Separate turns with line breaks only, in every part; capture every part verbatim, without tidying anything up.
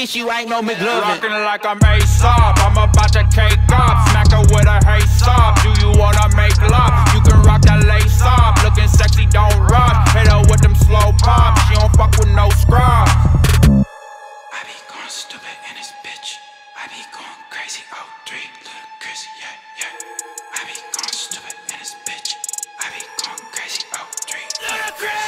bitch, you ain't no McLovin.
Rockin' like I'm Aesop, I'm about to cake up. Smack her with a hey stop. Do you wanna make love? You can rock that lace up. Looking sexy, don't rush. Hit her with them slow pops. She don't fuck with no scrub.
I be going stupid in this bitch. I be going crazy. Oh, three, Ludacris, yeah, yeah. I be going stupid in this bitch. I be going crazy. Oh, three, Ludacris.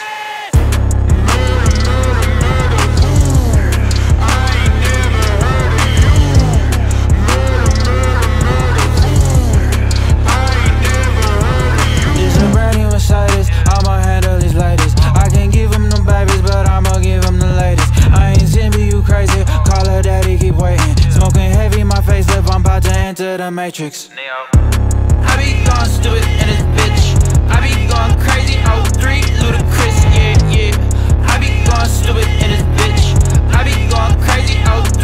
I'ma handle this like this. I can't give him no babies, but I'ma give him the latest. I ain't Zimby, you crazy. Call her daddy, keep waiting. Smoking heavy, my face lip, I'm about to enter the Matrix. I be going stupid in this bitch. I be going crazy. Oh, three, Ludacris, yeah, yeah. I be going stupid in this bitch. I be going crazy. Oh,